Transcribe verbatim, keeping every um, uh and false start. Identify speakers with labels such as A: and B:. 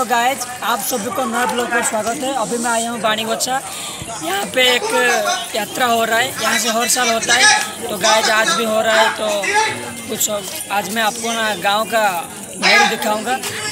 A: Guys आप सभी को नए ब्लॉग पर स्वागत है। अभी मैं आया हूँ बानीगोच्छा। यहाँ पे एक यात्रा हो रहा है, यहाँ से हर साल होता है। तो गाइज आज भी हो रहा है। तो कुछ आज मैं आपको ना गांव का महल दिखाऊंगा।